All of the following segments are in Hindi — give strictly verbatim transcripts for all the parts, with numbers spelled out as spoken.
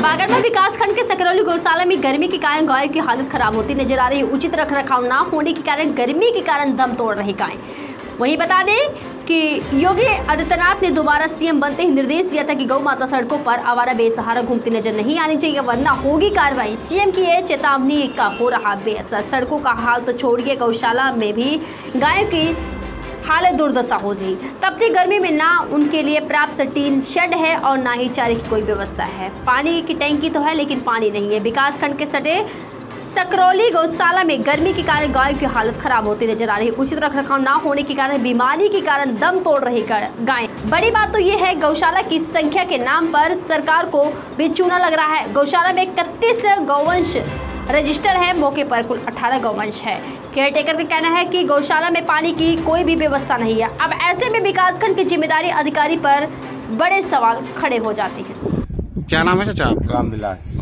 बागरवा विकासखंड के सकरौली गौशाला में गर्मी के कारण गाय की हालत खराब होती नजर आ रही है। उचित रखरखाव न होने के कारण गर्मी के कारण दम तोड़ रही गाय। वहीं बता दें कि योगी आदित्यनाथ ने दोबारा सीएम बनते ही निर्देश दिया था कि गौ माता सड़कों पर आवारा बेसहारा घूमती नजर नहीं आनी चाहिए, वरना होगी कार्रवाई। सीएम की यह चेतावनी का हो रहा बेअसर। सड़कों का हाल तो छोड़िए, गौशाला में भी गायों की हालत दुर्दशा हो रही। तपती गर्मी में ना उनके लिए प्राप्त टीन शेड है और ना ही चारे की कोई व्यवस्था है। पानी की टैंकी तो है लेकिन पानी नहीं है। विकासखंड के सटे सकरौली गौशाला में गर्मी के कारण गायों की हालत खराब होती नजर आ रही है। उचित रखरखाव ना होने के कारण बीमारी के कारण दम तोड़ रही गायें। बड़ी बात तो ये है, गौशाला की संख्या के नाम पर सरकार को भी चूना लग रहा है। गौशाला में इकतीस गौवंश रजिस्टर है, मौके पर कुल अठारह गौवंश है। केयरटेकर का कहना है कि गौशाला में पानी की कोई भी व्यवस्था नहीं है। अब ऐसे में विकासखंड की जिम्मेदारी अधिकारी पर बड़े सवाल खड़े हो जाते हैं। क्या नाम है चाचा? राम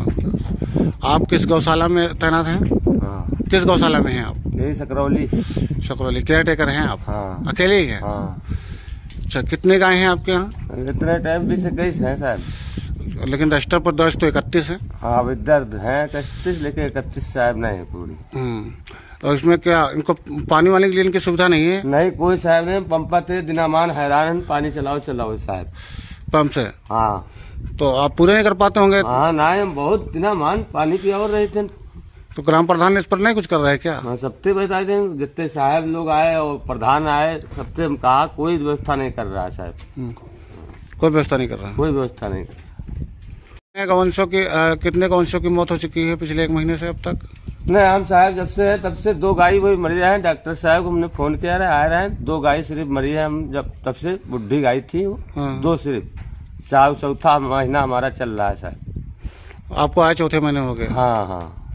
विलास। आप किस गौशाला में तैनात हैं? हाँ। किस गौशाला में हैं आप? यही सकरौली। सकरौली केयरटेकर हैं आप? हाँ। अकेले ही हैं? हाँ। अच्छा, कितने गाय हैं आपके यहाँ? इतने टाइम भी से कई है साहब, लेकिन रजिस्टर पर दर्ज तो इकतीस है। हाँ, अभी दर्द है इकतीस, लेकिन इकतीस साहब नहीं है पूरी। हम्म और इसमें क्या इनको पानी वाले के लिए इनकी सुविधा नहीं है? नहीं, कोई साहब नहीं। पंपा थे दिनामान हैरान, पानी चलाओ चलाओ साहब पंप से। हाँ, तो आप पूरे नहीं कर पाते होंगे? हाँ नहीं, हम बहुत दिनामान पानी पिया रहे थे। तो ग्राम प्रधान इस पर नहीं कुछ कर रहा है क्या? हाँ, सबसे बता दें, जितने साहब लोग आए और प्रधान आए, सबसे हम कहा कोई व्यवस्था नहीं कर रहा है साहब। कोई व्यवस्था नहीं कर रहा? कोई व्यवस्था नहीं। कितने गौवंशों की आ, कितने गौवंशों की मौत हो चुकी है पिछले एक महीने से अब तक? नहीं, हम साहब जब से है तब से दो गाय वही मरी रहे हैं। डॉक्टर साहब को हमने फोन किया रहे, आए रहे हैं। दो गाय सिर्फ मरी है। हम जब तब से बुढ़ी गाय थी वो। हाँ। दो सिर्फ। चार चौथा महीना हमारा चल रहा है साहब। आपको आए चौथे महीने हो गए? हाँ हाँ।